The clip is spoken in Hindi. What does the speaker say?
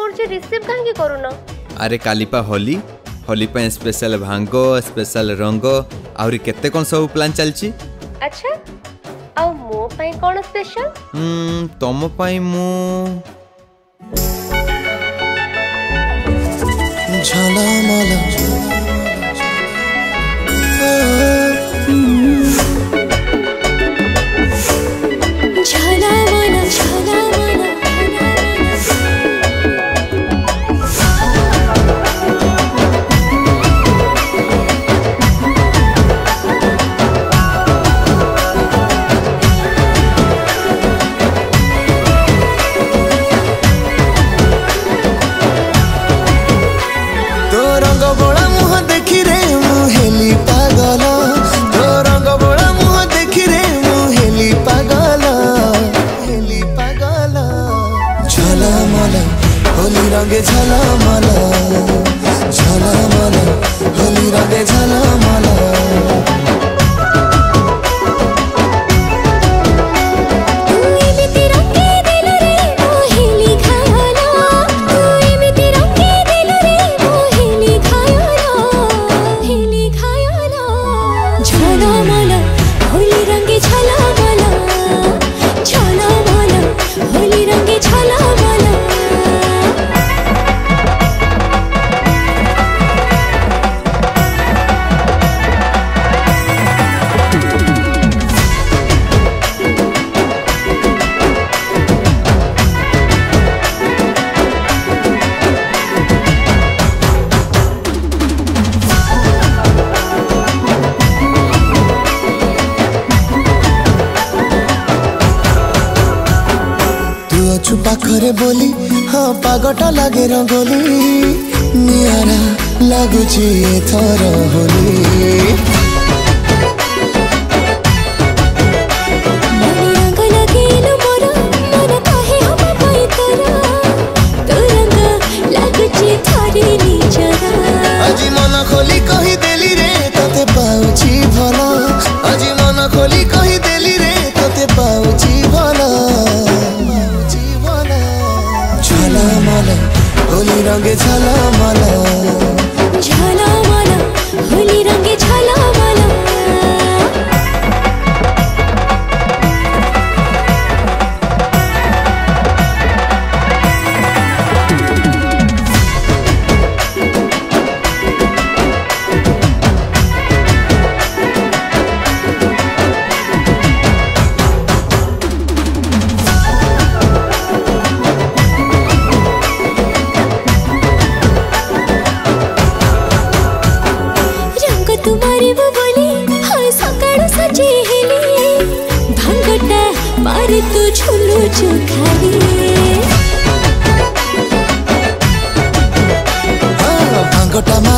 करछि रिसीव काहे की करूना? अरे कालीपा होली होली पे स्पेशल भांग स्पेशल रंग आउरी केते कोन सब प्लान चलची। अच्छा आ मो पई कोन स्पेशल? तम पई मु झला मला झला मला झला मला रंगे झला माला होली रंगे झला माला पाखरे बोली हाँ पागटा लगे रंगोली नियारा लगुची थर होली আজি मन खोली कही देली रे तते पाउची भला আজি मन खोली कही देली रे तते पाउची भला झला माला होली रंगे झला माला झला माला होली रंगे झला माला मारे तू झुलू चुखाली भांगटा